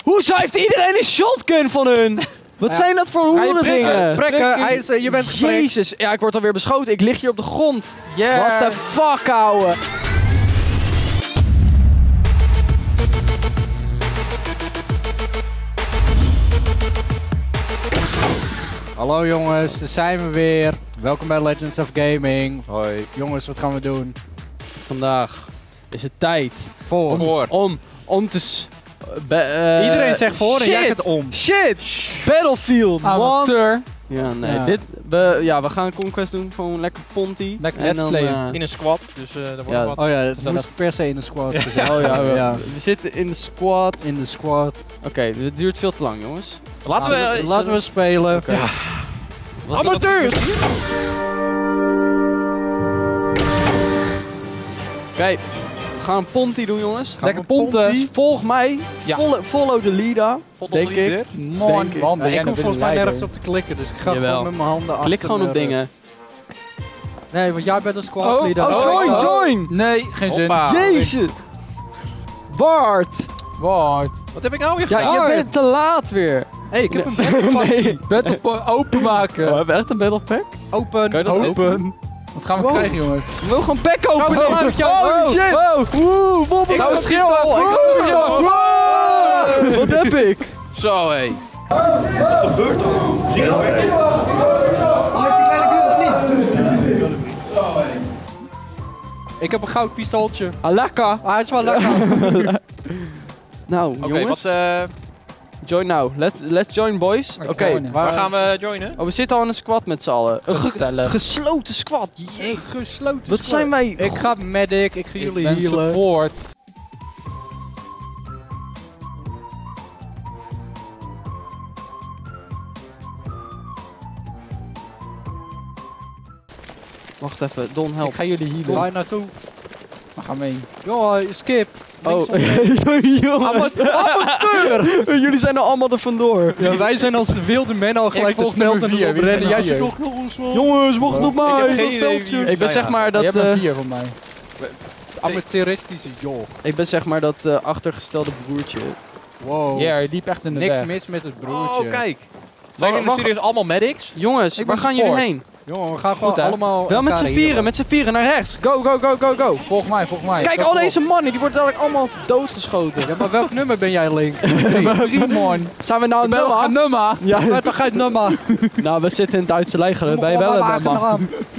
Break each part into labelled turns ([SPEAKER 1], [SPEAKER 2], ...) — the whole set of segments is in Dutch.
[SPEAKER 1] Hoezo heeft iedereen een shotgun van hun? Wat zijn dat voor hoerendingen?
[SPEAKER 2] Prikken, je bent geprikt.
[SPEAKER 1] Jezus, ja, ik word alweer beschoten. Ik lig hier op de grond.
[SPEAKER 2] Yeah.
[SPEAKER 1] What the fuck, ouwe?
[SPEAKER 2] Hallo jongens, daar zijn we weer. Welkom bij Legends of Gaming.
[SPEAKER 3] Hoi.
[SPEAKER 2] Jongens, wat gaan we doen?
[SPEAKER 1] Vandaag is het tijd om te...
[SPEAKER 2] Iedereen zegt voor en jij gaat om.
[SPEAKER 1] Shit! Battlefield,
[SPEAKER 2] Amateur.
[SPEAKER 1] Ja, nee.
[SPEAKER 2] Ja.
[SPEAKER 1] We gaan een conquest doen. Gewoon lekker Ponty.
[SPEAKER 2] Lekker
[SPEAKER 1] En
[SPEAKER 2] let's
[SPEAKER 1] dan,
[SPEAKER 2] playen.
[SPEAKER 3] In een squad, dus daar wordt
[SPEAKER 1] ja.
[SPEAKER 3] wat.
[SPEAKER 2] Oh ja, het moest per se in de squad.
[SPEAKER 1] Oh ja, we zitten in de squad.
[SPEAKER 2] In de squad.
[SPEAKER 1] Oké, het duurt veel te lang, jongens.
[SPEAKER 3] Laten we
[SPEAKER 2] spelen.
[SPEAKER 1] Okay. Ja.
[SPEAKER 3] amateurs!
[SPEAKER 1] Oké, we gaan een Ponty doen, jongens.
[SPEAKER 2] Lekker ponten.
[SPEAKER 1] Volg mij.
[SPEAKER 2] Ja.
[SPEAKER 1] Follow the leader. Denk ik.
[SPEAKER 2] Man, ik hoef volgens mij nergens op te klikken, dus ik ga gewoon met mijn handen achter.
[SPEAKER 1] Klik gewoon op dingen.
[SPEAKER 2] Nee, want jij bent een squad leader.
[SPEAKER 1] Join!
[SPEAKER 2] Nee, geen zin.
[SPEAKER 1] Jezus! Bart!
[SPEAKER 2] Wat?
[SPEAKER 3] Wat heb ik nou weer
[SPEAKER 1] Ja,
[SPEAKER 3] gedaan?
[SPEAKER 1] je bent te laat weer.
[SPEAKER 2] Hé, ik heb een battle battle openmaken.
[SPEAKER 1] Oh, we hebben echt een battle pack?
[SPEAKER 2] Open.
[SPEAKER 1] Kan je dat
[SPEAKER 2] open. Wat gaan we krijgen, jongens?
[SPEAKER 1] We willen gewoon pack openen.
[SPEAKER 2] Oh,
[SPEAKER 1] shit! Oeh, Bob,
[SPEAKER 2] ik hou schillen.
[SPEAKER 1] Wat heb ik?
[SPEAKER 3] Zo, hé.
[SPEAKER 2] Ik heb een goud pistooltje.
[SPEAKER 1] Lekker.
[SPEAKER 2] Hij is wel lekker.
[SPEAKER 1] Nou,
[SPEAKER 3] Oké,
[SPEAKER 1] jongens. Join now. Let's join, boys. Oké,
[SPEAKER 3] waar gaan we joinen?
[SPEAKER 1] Oh, we zitten al in een squad met z'n allen.
[SPEAKER 2] Gezellig.
[SPEAKER 1] Gesloten squad. Jee.
[SPEAKER 2] Gesloten
[SPEAKER 1] Wat zijn wij?
[SPEAKER 2] Ik ga medic, ik ga jullie
[SPEAKER 4] ben
[SPEAKER 2] healen.
[SPEAKER 4] support.
[SPEAKER 1] Wacht even, Don, help.
[SPEAKER 4] Ik ga jullie healen.
[SPEAKER 2] Waar naartoe?
[SPEAKER 4] Waar gaan we heen?
[SPEAKER 2] Joh, skip.
[SPEAKER 1] Oh, amateur! Jullie zijn er allemaal er vandoor.
[SPEAKER 2] Ja, wij zijn als wilde mannen al gelijk het veld en
[SPEAKER 4] vier.
[SPEAKER 2] rennen. Jij zit
[SPEAKER 4] vier?
[SPEAKER 2] nog eens.
[SPEAKER 1] Jongens, wacht op mij.
[SPEAKER 3] Ik heb geen idee wie jullie
[SPEAKER 1] Ik ben
[SPEAKER 3] zijn.
[SPEAKER 1] zeg maar
[SPEAKER 4] Je
[SPEAKER 1] dat...
[SPEAKER 4] hebt er 4 van mij.
[SPEAKER 2] Amateuristische joh.
[SPEAKER 1] Ik ben zeg maar dat achtergestelde broertje.
[SPEAKER 2] Wow.
[SPEAKER 4] Ja, je liep echt in de
[SPEAKER 2] Niks
[SPEAKER 4] weg.
[SPEAKER 2] mis met het broertje.
[SPEAKER 3] Oh, kijk. Zijn jullie serieus allemaal medics?
[SPEAKER 1] Jongens,
[SPEAKER 4] Ik
[SPEAKER 1] waar
[SPEAKER 4] ben
[SPEAKER 1] gaan jullie
[SPEAKER 4] support.
[SPEAKER 1] heen?
[SPEAKER 2] Jongen, we gaan gewoon
[SPEAKER 4] Goed, hè?
[SPEAKER 2] allemaal.
[SPEAKER 1] Wel met z'n vieren naar rechts. Go, go, go, go, go.
[SPEAKER 4] Volg mij, volg mij.
[SPEAKER 1] Kijk, al deze mannen, die worden dadelijk allemaal doodgeschoten.
[SPEAKER 2] Ja, maar welk nummer ben jij, Link?
[SPEAKER 4] 3 man.
[SPEAKER 1] Zijn we nou
[SPEAKER 4] Ik ben nog een
[SPEAKER 1] nummer?
[SPEAKER 4] nummer.
[SPEAKER 1] Ja,
[SPEAKER 2] Wat dan ga je nummer?
[SPEAKER 1] nou, we zitten in het Duitse leger. Ben je wel een nummer?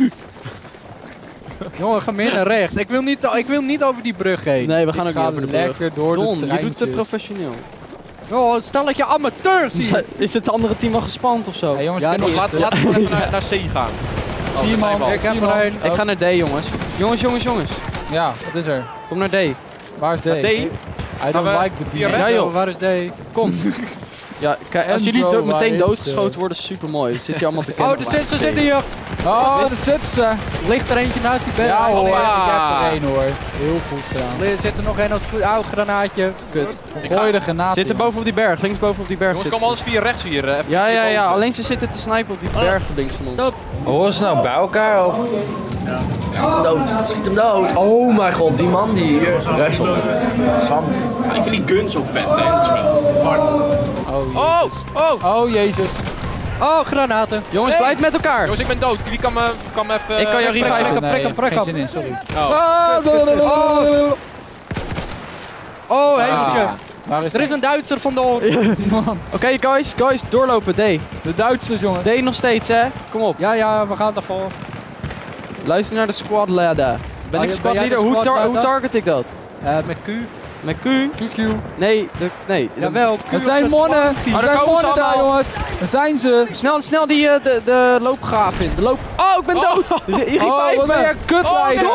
[SPEAKER 2] Jongen, ga meer naar rechts. Ik wil niet over die brug heen.
[SPEAKER 1] Nee, we gaan
[SPEAKER 4] Ik
[SPEAKER 1] ook niet
[SPEAKER 4] ga
[SPEAKER 1] over de brug.
[SPEAKER 4] lekker door
[SPEAKER 1] Don,
[SPEAKER 4] de
[SPEAKER 1] je doet te
[SPEAKER 4] treintjes.
[SPEAKER 1] professioneel.
[SPEAKER 2] Joh, stel dat je amateurs ziet.
[SPEAKER 1] Is het andere team al gespand of zo?
[SPEAKER 4] Hey, jongens,
[SPEAKER 2] Ja,
[SPEAKER 4] kunnen we-
[SPEAKER 3] Laten we even naar C gaan. Oh,
[SPEAKER 4] 4
[SPEAKER 3] daar zijn we
[SPEAKER 4] man.
[SPEAKER 3] al.
[SPEAKER 2] Ik heb er een.
[SPEAKER 1] Ik ga naar D, jongens. Jongens.
[SPEAKER 4] Ja, wat is er?
[SPEAKER 1] Kom naar D.
[SPEAKER 4] Waar is D?
[SPEAKER 3] D.
[SPEAKER 4] I don't
[SPEAKER 3] we
[SPEAKER 4] like the
[SPEAKER 3] via
[SPEAKER 4] D.
[SPEAKER 3] rechts?
[SPEAKER 1] Ja, joh.
[SPEAKER 2] Waar is D?
[SPEAKER 1] Kom. Ja, kijk, als
[SPEAKER 4] Enzo,
[SPEAKER 1] jullie
[SPEAKER 4] waar
[SPEAKER 1] meteen
[SPEAKER 4] is
[SPEAKER 1] doodgeschoten
[SPEAKER 4] ze?
[SPEAKER 1] worden, super mooi. Dan zit je allemaal te
[SPEAKER 2] Oh,
[SPEAKER 1] kennen.
[SPEAKER 2] ze zitten hier.
[SPEAKER 4] Oh, daar zitten ze.
[SPEAKER 2] Ligt er eentje naast die bed?
[SPEAKER 4] Ja hoor, ik
[SPEAKER 3] Hoppa.
[SPEAKER 4] heb er 1 hoor. Heel goed gedaan.
[SPEAKER 2] Er zit er nog een als goed oud granaatje.
[SPEAKER 1] Kut.
[SPEAKER 4] Gooi de granaat
[SPEAKER 1] Zitten
[SPEAKER 4] in.
[SPEAKER 1] boven op die berg, links boven op die berg.
[SPEAKER 3] Jongens,
[SPEAKER 1] zitten
[SPEAKER 3] kom alles via rechts hier. Even
[SPEAKER 1] Ja,
[SPEAKER 3] boven.
[SPEAKER 1] alleen ze zitten te snipen op die berg links van ons.
[SPEAKER 5] Horen ze nou bij elkaar? Of? Schiet hem dood. Oh mijn god, die man die hier rechts op. Sam.
[SPEAKER 6] Ik vind die gun zo vet, hè, in het spel. Hard.
[SPEAKER 4] Oh jezus.
[SPEAKER 2] Oh, granaten.
[SPEAKER 1] Jongens,
[SPEAKER 3] Nee.
[SPEAKER 1] blijf met elkaar.
[SPEAKER 3] Jongens, ik ben dood. Wie kan me even...
[SPEAKER 1] Ik kan jou
[SPEAKER 3] even-
[SPEAKER 1] reviven.
[SPEAKER 2] prik hem.
[SPEAKER 4] Geen zin in, sorry.
[SPEAKER 2] Oh, hemeltje.
[SPEAKER 4] Waar is
[SPEAKER 2] Er is een Duitser vandoor.
[SPEAKER 1] Oké, guys, doorlopen. D.
[SPEAKER 4] de Duitsers, jongen?
[SPEAKER 1] D nog steeds, hè? Kom op.
[SPEAKER 2] Ja, we gaan daarvoor.
[SPEAKER 1] Luister naar de squad ladder. Ben ik
[SPEAKER 2] ben
[SPEAKER 1] squad
[SPEAKER 2] jij de
[SPEAKER 1] leader? Hoe,
[SPEAKER 2] squad
[SPEAKER 1] hoe
[SPEAKER 2] ladder?
[SPEAKER 1] target ik dat?
[SPEAKER 2] Met Q.
[SPEAKER 1] Met Q?
[SPEAKER 4] QQ.
[SPEAKER 1] Nee, nee.
[SPEAKER 2] Jawel, Q.
[SPEAKER 4] Er zijn mannen. Er
[SPEAKER 1] daar
[SPEAKER 4] zijn
[SPEAKER 1] komen ze
[SPEAKER 4] mannen daar,
[SPEAKER 1] allemaal.
[SPEAKER 4] jongens. Daar zijn ze.
[SPEAKER 1] Snel die de loopgraaf in. Oh, ik ben dood!
[SPEAKER 4] Oh, wat ben jij kutleider.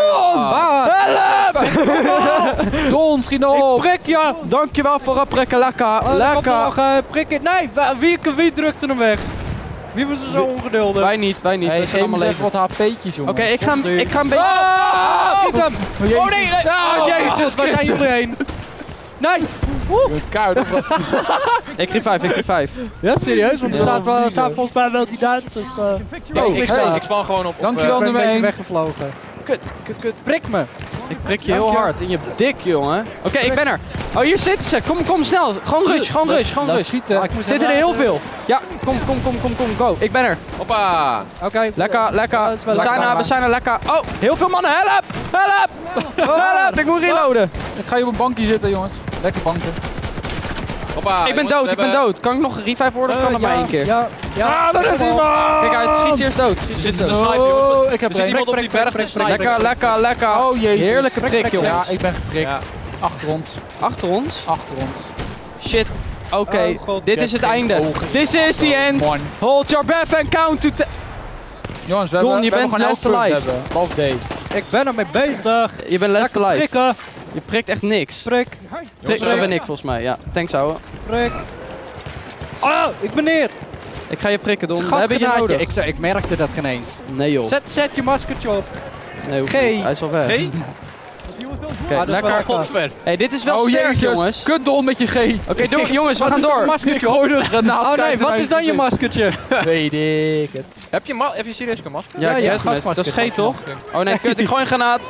[SPEAKER 1] Help!
[SPEAKER 4] Don, schiet nou op.
[SPEAKER 2] Prik je.
[SPEAKER 1] Dankjewel voor het prikken, lekker. Lekker.
[SPEAKER 2] Prikken. Nee, wie drukte hem weg? Wie was er zo ongeduldig?
[SPEAKER 1] Wij niet.
[SPEAKER 4] Hey,
[SPEAKER 1] We zijn
[SPEAKER 4] geef me
[SPEAKER 1] allemaal
[SPEAKER 4] eens
[SPEAKER 1] leven.
[SPEAKER 4] wat HP'tjes, jongen.
[SPEAKER 1] Oké, ik ga een beetje...
[SPEAKER 2] Schiet hem.
[SPEAKER 4] Oh nee,
[SPEAKER 2] Oh,
[SPEAKER 4] Jezus
[SPEAKER 2] waar zijn jullie heen? Nee.
[SPEAKER 4] Je bent koud.
[SPEAKER 1] Ik geef 5.
[SPEAKER 2] Ja, serieus? Want er staat volgens mij wel die Duitsers.
[SPEAKER 3] Ja, ik span gewoon op.
[SPEAKER 4] Dankjewel,
[SPEAKER 2] Ik ben
[SPEAKER 4] nummer
[SPEAKER 2] een beetje
[SPEAKER 4] 1.
[SPEAKER 2] weggevlogen.
[SPEAKER 1] Oké, kut.
[SPEAKER 4] Prik me.
[SPEAKER 1] Ik prik je heel hard in je dik, jongen. Oké, ik ben er. Oh, hier zitten ze. Kom snel. Gewoon rush.
[SPEAKER 4] Laat schieten.
[SPEAKER 1] Zitten er heel veel. Ja, kom, go. Ik ben er.
[SPEAKER 3] Hoppa.
[SPEAKER 4] Oké.
[SPEAKER 1] Lekker. We zijn er lekker. Oh, heel veel mannen. Help! Ik moet reloaden.
[SPEAKER 4] Ik ga hier op een bankje zitten, jongens. Lekker banken.
[SPEAKER 3] Hoppa.
[SPEAKER 1] Ik ben dood. Kan ik nog een revive worden of kan dat maar één keer?
[SPEAKER 4] Ja. Ah, dat is iemand!
[SPEAKER 1] Kijk uit, schiet ze eerst dood.
[SPEAKER 3] Er zit een sniper, jongens.
[SPEAKER 4] Ik heb
[SPEAKER 3] Er zit iemand op die berg te snipen.
[SPEAKER 1] Lekker.
[SPEAKER 4] Oh jezus.
[SPEAKER 1] Heerlijke prik, jongens.
[SPEAKER 4] Ja, ik ben geprikt.
[SPEAKER 3] Ja.
[SPEAKER 4] Achter ons.
[SPEAKER 1] Achter ons?
[SPEAKER 4] Achter ons.
[SPEAKER 1] Shit. Oké,
[SPEAKER 4] Oh, God,
[SPEAKER 1] dit
[SPEAKER 4] ik
[SPEAKER 1] is
[SPEAKER 4] heb
[SPEAKER 1] het
[SPEAKER 4] geen
[SPEAKER 1] einde.
[SPEAKER 4] ogen.
[SPEAKER 1] This is the end.
[SPEAKER 4] Man.
[SPEAKER 1] Hold your breath and count to
[SPEAKER 4] Jongens, we
[SPEAKER 1] Don,
[SPEAKER 4] hebben
[SPEAKER 1] je bent
[SPEAKER 4] gewoon
[SPEAKER 1] last
[SPEAKER 4] 11 punten
[SPEAKER 1] alive.
[SPEAKER 4] hebben. Last day.
[SPEAKER 7] Ik ben ermee bezig.
[SPEAKER 1] Je bent last alive.
[SPEAKER 7] Prikken.
[SPEAKER 1] Je prikt echt niks.
[SPEAKER 7] Prik.
[SPEAKER 1] Dat ben ik volgens mij. Ja, thanks ouwe.
[SPEAKER 7] Prik. Oh, ik ben neer.
[SPEAKER 1] Ik ga je prikken, Don. We hebben je nodig.
[SPEAKER 7] Ik merkte dat geen eens.
[SPEAKER 1] Nee joh.
[SPEAKER 7] Zet je maskertje op.
[SPEAKER 1] Nee, hoeft
[SPEAKER 7] G.
[SPEAKER 1] niet. Hij is al weg.
[SPEAKER 3] G?
[SPEAKER 1] Oké,
[SPEAKER 7] dat is wel
[SPEAKER 1] lekker.
[SPEAKER 7] lekker.
[SPEAKER 3] Godver.
[SPEAKER 1] Hey, dit is wel
[SPEAKER 4] Oh
[SPEAKER 1] sterk,
[SPEAKER 4] jezus.
[SPEAKER 1] jongens.
[SPEAKER 4] Kut Don met je G.
[SPEAKER 1] Oké, jongens, we gaan door.
[SPEAKER 4] Ik gooi de granaat.
[SPEAKER 7] Oh nee, wat is dan je maskertje?
[SPEAKER 4] Weet ik het.
[SPEAKER 3] Heb je serieus geen masker?
[SPEAKER 1] Ja,
[SPEAKER 7] Ja,
[SPEAKER 1] gasmasker. Dat is G toch? Oh nee, kut, ik gooi een granaat.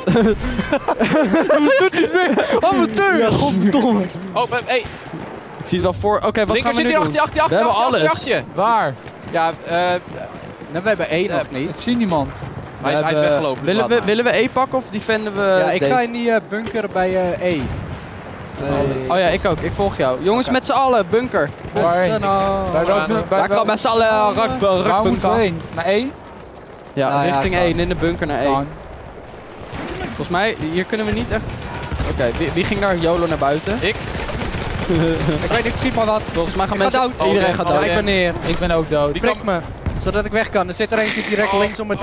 [SPEAKER 7] Amateur. Ja, godverdomme.
[SPEAKER 3] Oh, hey.
[SPEAKER 1] Ik zie het wel voor. Oké, wat
[SPEAKER 3] Linker
[SPEAKER 1] gaan we
[SPEAKER 3] zit
[SPEAKER 1] nu
[SPEAKER 3] hier
[SPEAKER 1] doen?
[SPEAKER 3] achter je.
[SPEAKER 1] We hebben alles.
[SPEAKER 4] Waar?
[SPEAKER 3] Ja,
[SPEAKER 7] Nou, we hebben één nog niet.
[SPEAKER 4] Ik zie niemand.
[SPEAKER 3] hij is weggelopen.
[SPEAKER 1] Willen we E pakken of defenden we
[SPEAKER 7] Ja, ik
[SPEAKER 1] deze?
[SPEAKER 7] ga in die bunker bij E.
[SPEAKER 1] Oh ja, ik ook. Ik volg jou. Jongens, met z'n allen, bunker.
[SPEAKER 4] Waar?
[SPEAKER 7] Bij
[SPEAKER 1] Daar kan met z'n allen
[SPEAKER 4] Waar moeten we
[SPEAKER 1] rakbunker.
[SPEAKER 4] heen? Naar E?
[SPEAKER 1] Ja,
[SPEAKER 7] Nou ja,
[SPEAKER 1] richting
[SPEAKER 7] kan.
[SPEAKER 1] 1, in de bunker naar 1.
[SPEAKER 4] Kan.
[SPEAKER 1] Volgens mij, hier kunnen we niet echt... Oké, wie ging naar YOLO naar buiten?
[SPEAKER 3] Ik.
[SPEAKER 7] Ik weet niet, schiet maar wat.
[SPEAKER 1] Volgens mij gaan
[SPEAKER 7] Ik ga
[SPEAKER 1] mensen...
[SPEAKER 7] dood.
[SPEAKER 1] Iedereen gaat
[SPEAKER 3] Oh,
[SPEAKER 1] dood.
[SPEAKER 7] Ik ben neer.
[SPEAKER 4] Ik ben ook dood.
[SPEAKER 7] Prik me. Zodat ik weg kan. Er zit er eentje direct links om het...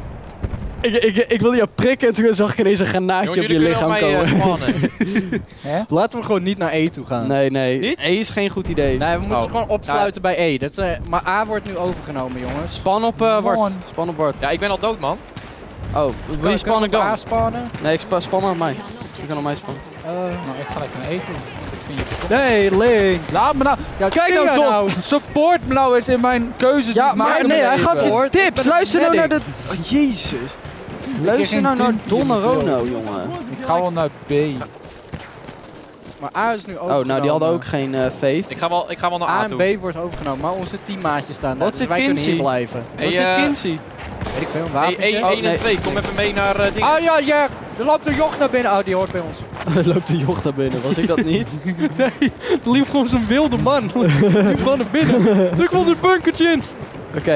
[SPEAKER 1] Ik wilde jou prikken en toen zag ik ineens een granaatje
[SPEAKER 3] Jongens,
[SPEAKER 1] op je
[SPEAKER 3] jullie kunnen
[SPEAKER 1] lichaam
[SPEAKER 3] op mij
[SPEAKER 1] komen.
[SPEAKER 3] spannen.
[SPEAKER 4] Hè?
[SPEAKER 7] Laten we gewoon niet naar E toe gaan.
[SPEAKER 1] Nee.
[SPEAKER 3] Niet?
[SPEAKER 1] E is geen goed idee.
[SPEAKER 7] Nee, we moeten
[SPEAKER 3] Oh.
[SPEAKER 7] ze gewoon opsluiten bij E. Dat is, maar A wordt nu overgenomen, jongens.
[SPEAKER 1] Span op Bart. Span op Bart.
[SPEAKER 3] Ja, ik ben al dood, man.
[SPEAKER 1] Oh, wil je spannen
[SPEAKER 7] Kunnen we
[SPEAKER 1] dan?
[SPEAKER 7] A spannen?
[SPEAKER 1] Nee, span maar op mij. Je kan op mij spannen.
[SPEAKER 4] Nou, ik ga lekker naar E toe. Ik vind je
[SPEAKER 7] Nee, Link.
[SPEAKER 4] Laat me nou.
[SPEAKER 7] Ja,
[SPEAKER 4] Kijk nou, Don. Support me nou eens in mijn keuze.
[SPEAKER 1] Ja, maar nee, hij gaf je
[SPEAKER 7] Ik
[SPEAKER 1] tips.
[SPEAKER 7] ben een
[SPEAKER 1] Luister nou naar
[SPEAKER 7] medic.
[SPEAKER 1] de... Oh, jezus. Luister
[SPEAKER 4] geen
[SPEAKER 1] nou naar
[SPEAKER 4] timpje
[SPEAKER 1] Donnerono,
[SPEAKER 4] bedoel.
[SPEAKER 1] jongen.
[SPEAKER 4] Ik ga wel naar B.
[SPEAKER 7] Maar A is nu overgenomen.
[SPEAKER 1] Oh, nou die hadden ook geen faith.
[SPEAKER 3] Ik ga wel naar
[SPEAKER 7] A
[SPEAKER 3] A
[SPEAKER 7] en
[SPEAKER 3] toe.
[SPEAKER 7] B wordt overgenomen, maar onze teammaatjes staan daar.
[SPEAKER 1] Wat
[SPEAKER 7] Dus
[SPEAKER 1] zit
[SPEAKER 7] wij kunnen
[SPEAKER 1] Kinsey?
[SPEAKER 7] hier blijven.
[SPEAKER 3] Hey,
[SPEAKER 1] Wat zit Kinsey?
[SPEAKER 7] Weet ik veel, een
[SPEAKER 3] Hey,
[SPEAKER 7] wapentje.
[SPEAKER 3] 1
[SPEAKER 1] Oh,
[SPEAKER 3] en
[SPEAKER 1] nee.
[SPEAKER 3] 2, kom even mee naar dingen.
[SPEAKER 7] Ah ja, er loopt een joch naar binnen. Oh, die hoort bij ons.
[SPEAKER 1] Loopt de jocht naar binnen, was ik dat niet?
[SPEAKER 7] Er liep gewoon zo'n wilde man. Die liep gewoon naar binnen. Dus ik wil dit bunkertje in.
[SPEAKER 1] Oké,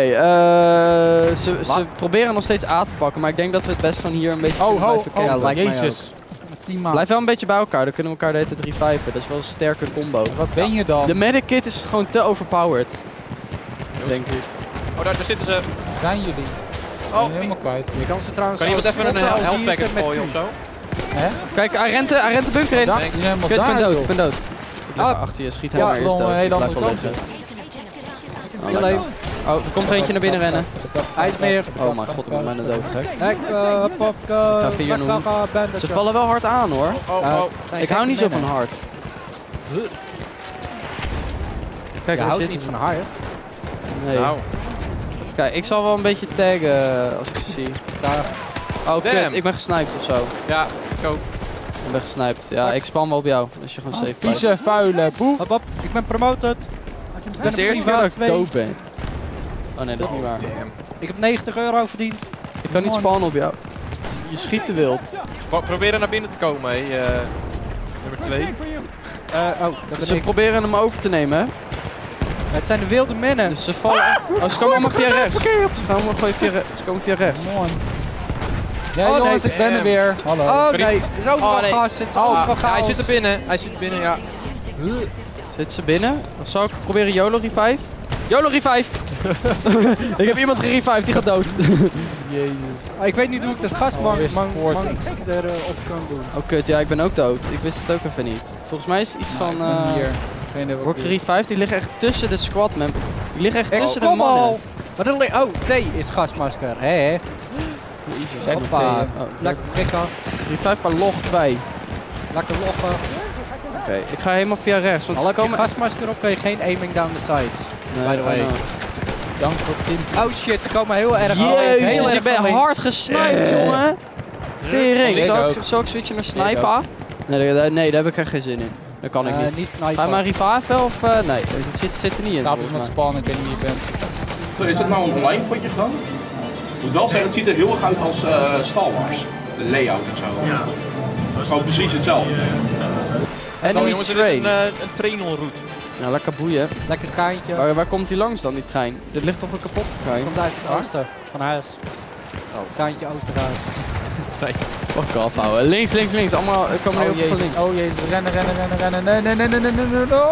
[SPEAKER 1] ze proberen nog steeds A te pakken, maar ik denk dat we het best van hier een beetje kunnen blijven kennen.
[SPEAKER 7] lijkt mij
[SPEAKER 4] Jezus. Met 10 man.
[SPEAKER 1] Blijf wel een beetje bij elkaar, dan kunnen we elkaar de hele tijd reviven. Dat is wel een sterke combo.
[SPEAKER 4] Wat ben je dan?
[SPEAKER 1] De medic kit is gewoon te overpowered. Denk ik.
[SPEAKER 3] Oh, daar zitten ze.
[SPEAKER 4] Waar zijn jullie?
[SPEAKER 3] Oh,
[SPEAKER 4] Ik ben helemaal kwijt.
[SPEAKER 7] Je kan ze trouwens
[SPEAKER 3] kan iemand even een
[SPEAKER 7] spotten als
[SPEAKER 3] health
[SPEAKER 7] die
[SPEAKER 3] package
[SPEAKER 7] is met
[SPEAKER 3] gooien of zo?
[SPEAKER 1] Kijk, hij rent de bunker in.
[SPEAKER 4] Ja, die zijn helemaal
[SPEAKER 1] Kut, ik ben
[SPEAKER 4] daar,
[SPEAKER 1] dood,
[SPEAKER 4] joh.
[SPEAKER 1] ik ben dood. Ik lig achter je, schiet hem
[SPEAKER 4] Ja,
[SPEAKER 1] maar eerst
[SPEAKER 4] dan
[SPEAKER 1] dood.
[SPEAKER 4] een hele
[SPEAKER 1] Ik blijf wel
[SPEAKER 4] andere
[SPEAKER 1] liggen.
[SPEAKER 7] Heel
[SPEAKER 1] Oh,
[SPEAKER 7] leuk.
[SPEAKER 1] oh, er komt er eentje naar binnen rennen.
[SPEAKER 7] Hij is neer.
[SPEAKER 1] Oh mijn god, ik ben bijna dood, gek.
[SPEAKER 7] Ga
[SPEAKER 1] vier noemen. Ze vallen wel hard aan hoor.
[SPEAKER 3] Oh.
[SPEAKER 1] Ik hou niet zo van hard. Kijk,
[SPEAKER 7] Je
[SPEAKER 1] waar
[SPEAKER 7] houdt
[SPEAKER 1] zit
[SPEAKER 7] niet
[SPEAKER 1] hij?
[SPEAKER 7] van hard.
[SPEAKER 1] Nee.
[SPEAKER 3] Nou,
[SPEAKER 1] Kijk, ik zal wel een beetje taggen als ik ze zie.
[SPEAKER 7] Daar.
[SPEAKER 1] Oh kut,
[SPEAKER 3] Damn.
[SPEAKER 1] ik ben gesniped of zo.
[SPEAKER 3] ja, ik ook.
[SPEAKER 1] Ik ben gesniped. Ja, ik span wel op jou. Als je gewoon safe blijft.
[SPEAKER 4] Vieze, vuile boef.
[SPEAKER 7] Hop, hop. Ik ben promoted.
[SPEAKER 1] Dat is de eerste keer dat ik dood ben. Oh nee, dat is niet waar.
[SPEAKER 7] Ik heb 90 euro verdiend.
[SPEAKER 1] Ik kan niet spannen op jou. Je schiet te wild.
[SPEAKER 3] Proberen naar binnen te komen, hé. Nummer 2.
[SPEAKER 7] Dat ben
[SPEAKER 1] Ze
[SPEAKER 7] ik.
[SPEAKER 1] proberen hem over te nemen, hè?
[SPEAKER 7] Het zijn de wilde mennen.
[SPEAKER 1] Dus ze vallen... Oh, ze komen allemaal via rechts. Ze komen via rechts.
[SPEAKER 4] Mooi. Ja,
[SPEAKER 7] Oh,
[SPEAKER 4] jongens,
[SPEAKER 7] nee.
[SPEAKER 4] ik ben er weer. Hallo.
[SPEAKER 7] Oh nee, er is overal
[SPEAKER 3] Oh, nee.
[SPEAKER 7] gas. Het is overal
[SPEAKER 3] hij
[SPEAKER 7] chaos.
[SPEAKER 3] zit er binnen. Hij zit er binnen, ja.
[SPEAKER 1] Zitten ze binnen? Dan zal ik proberen YOLO revive. YOLO revive! Ik heb iemand gerevived, die gaat dood.
[SPEAKER 4] Jezus.
[SPEAKER 7] Ah, ik weet niet hoe ik dat gasman
[SPEAKER 4] weer support.
[SPEAKER 7] erop kan doen.
[SPEAKER 1] Oh kut, ja ik ben ook dood. Ik wist het ook even niet. Volgens mij is het iets
[SPEAKER 4] Nou,
[SPEAKER 1] van...
[SPEAKER 4] ik ben hier. Geen idee wat
[SPEAKER 1] Word
[SPEAKER 4] ik
[SPEAKER 1] ik
[SPEAKER 4] doe.
[SPEAKER 1] gerevived? Die liggen echt tussen de squad man. Die liggen echt tussen de
[SPEAKER 7] Kom
[SPEAKER 1] mannen.
[SPEAKER 7] al! Maar er ligt... Oh, T is gasmasker. Hé.
[SPEAKER 1] Jezus,
[SPEAKER 4] Lekker
[SPEAKER 7] Hoppa.
[SPEAKER 4] tegen.
[SPEAKER 1] Oh,
[SPEAKER 7] Lekker prikken.
[SPEAKER 1] revive par log 2.
[SPEAKER 7] Lekker loggen.
[SPEAKER 1] Oké, ik ga helemaal via rechts. Want
[SPEAKER 7] Al
[SPEAKER 1] ze
[SPEAKER 7] heb je
[SPEAKER 1] komen...
[SPEAKER 7] gasmasker op, kun je geen aiming down the sides.
[SPEAKER 1] Nee,
[SPEAKER 7] by the way.
[SPEAKER 1] I know.
[SPEAKER 4] Dank voor Tim.
[SPEAKER 7] Oh shit, ze komen heel erg
[SPEAKER 1] Jezus,
[SPEAKER 7] heel
[SPEAKER 1] ik
[SPEAKER 7] erg
[SPEAKER 1] ben
[SPEAKER 7] van links.
[SPEAKER 1] hard gesniped, jongen. Tering,
[SPEAKER 4] Ik ook.
[SPEAKER 1] zal ik switchen naar sniper? Nee, daar heb ik echt geen zin in. Dat kan ik niet.
[SPEAKER 2] Niet
[SPEAKER 1] Ga je
[SPEAKER 2] snipen.
[SPEAKER 1] maar revive of... nee, dat zit er niet in.
[SPEAKER 4] Stapel
[SPEAKER 1] volgens
[SPEAKER 4] met
[SPEAKER 1] mij.
[SPEAKER 4] spannen, ik weet niet wie je bent.
[SPEAKER 6] Zo, is het nou een online potje dan? Ik moet wel zeggen, het ziet er heel erg uit als Star Wars. De layout en zo. Ja. Gewoon precies hetzelfde.
[SPEAKER 1] En
[SPEAKER 3] Oh jongens, er is
[SPEAKER 1] train.
[SPEAKER 3] een trainelroute.
[SPEAKER 1] Nou, lekker boeien.
[SPEAKER 2] Lekker treintje.
[SPEAKER 1] Waar komt die langs dan, die trein? Dit ligt toch een kapotte trein?
[SPEAKER 2] Komt uit het oosten van huis. Treintje Oosterhuis.
[SPEAKER 1] Fuck off, ouwe. Links. Allemaal komen er heel veel van links.
[SPEAKER 4] Oh jezus, rennen. Nee. Oh.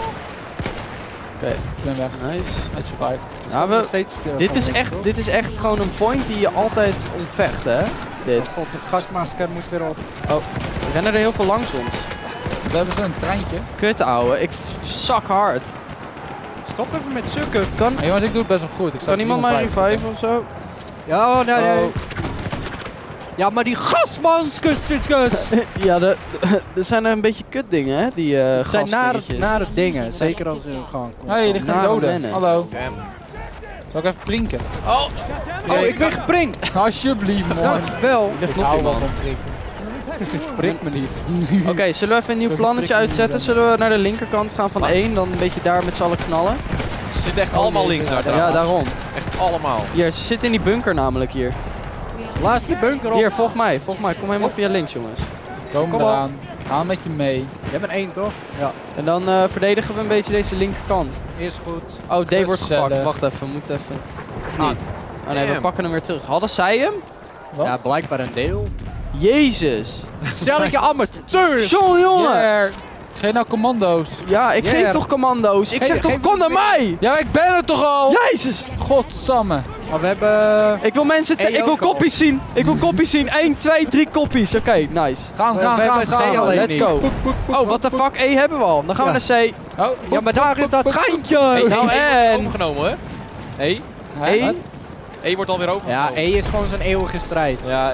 [SPEAKER 1] Oké,
[SPEAKER 4] Ik ben weg.
[SPEAKER 1] nice.
[SPEAKER 4] I survived.
[SPEAKER 1] Nou,
[SPEAKER 2] Nog steeds
[SPEAKER 1] dit is echt gewoon een point die je altijd ontvecht, hè? Dit.
[SPEAKER 2] God, het gasmasker moet weer op.
[SPEAKER 1] Rennen er heel veel langs ons.
[SPEAKER 4] We hebben zo'n treintje.
[SPEAKER 1] Kut, ouwe. Ik zak hard.
[SPEAKER 2] Stop even met sukken.
[SPEAKER 4] Maar jongens, ik doe het best wel goed. Ik sta
[SPEAKER 1] Kan iemand mij
[SPEAKER 4] 350.
[SPEAKER 1] revive of zo?
[SPEAKER 2] Ja, nee.
[SPEAKER 1] Oh.
[SPEAKER 2] Ja, maar die gasmaskers.
[SPEAKER 1] Ja, er zijn er een beetje kut dingen, hè? Die
[SPEAKER 2] Het zijn
[SPEAKER 1] gasdingetjes.
[SPEAKER 2] nare dingen. Zeker als je gewoon...
[SPEAKER 4] Hé, je ligt een
[SPEAKER 1] Nare
[SPEAKER 4] dode.
[SPEAKER 1] rennen.
[SPEAKER 4] Hallo. Zal ik even plinken?
[SPEAKER 2] Oh, ik ben geprinkt.
[SPEAKER 4] Alsjeblieft, man.
[SPEAKER 2] Wel.
[SPEAKER 1] Er ligt
[SPEAKER 4] Ik
[SPEAKER 1] nog
[SPEAKER 4] hou wel
[SPEAKER 1] iemand.
[SPEAKER 4] van prinken.
[SPEAKER 2] Prinkt me niet.
[SPEAKER 1] Oké, zullen we even een nieuw plannetje uitzetten? Zullen we naar de linkerkant gaan van 1, dan een beetje daar met z'n allen knallen?
[SPEAKER 3] Ze zitten echt allemaal links daar.
[SPEAKER 1] Ja, daarom.
[SPEAKER 3] Echt allemaal.
[SPEAKER 1] Hier, ze zitten in die bunker namelijk hier.
[SPEAKER 2] Laat die bunker op.
[SPEAKER 1] Hier, volg mij. Kom helemaal via links, jongens.
[SPEAKER 4] Kom
[SPEAKER 2] op.
[SPEAKER 4] eraan. Ga met je mee.
[SPEAKER 2] Jij bent 1, toch? Ja.
[SPEAKER 1] En dan verdedigen we een beetje deze linkerkant.
[SPEAKER 2] Eerst goed.
[SPEAKER 1] Oh, D wordt
[SPEAKER 4] Gezellig.
[SPEAKER 1] gepakt. Wacht even, we moeten even... Niet. Oh nee, we
[SPEAKER 3] Damn.
[SPEAKER 1] pakken hem weer terug. Hadden zij hem?
[SPEAKER 4] Wat?
[SPEAKER 2] Ja, blijkbaar een deel.
[SPEAKER 1] Jezus.
[SPEAKER 2] Stel ik je amateur.
[SPEAKER 1] John, jongen.
[SPEAKER 4] Yeah. Geef nou commando's.
[SPEAKER 1] Ja, ik geef
[SPEAKER 2] Yeah.
[SPEAKER 1] toch commando's. Ik zeg
[SPEAKER 4] Geef-
[SPEAKER 1] toch,
[SPEAKER 4] geef-
[SPEAKER 1] kom naar mij.
[SPEAKER 4] Ja, ik ben er toch al!
[SPEAKER 1] Jezus.
[SPEAKER 4] Godsamme.
[SPEAKER 2] Maar we hebben...
[SPEAKER 1] Ik wil mensen...
[SPEAKER 2] Hey,
[SPEAKER 1] ik wil
[SPEAKER 2] ook al.
[SPEAKER 1] koppies zien. Ik wil koppies zien. 1, 2, 3 koppies. Oké, nice.
[SPEAKER 4] Gaan.
[SPEAKER 2] we hebben C alleen
[SPEAKER 1] Let's
[SPEAKER 2] niet.
[SPEAKER 1] go. Oh, what the fuck? E hebben we al. Dan gaan we naar C.
[SPEAKER 4] Oh,
[SPEAKER 2] Ja, maar daar is dat treintje.
[SPEAKER 1] Nou, en...
[SPEAKER 3] Overgenomen, hè? Hé?
[SPEAKER 1] E?
[SPEAKER 3] E wordt alweer
[SPEAKER 2] Ja,
[SPEAKER 3] overgenomen.
[SPEAKER 2] E is gewoon zo'n eeuwige strijd.
[SPEAKER 3] Ja.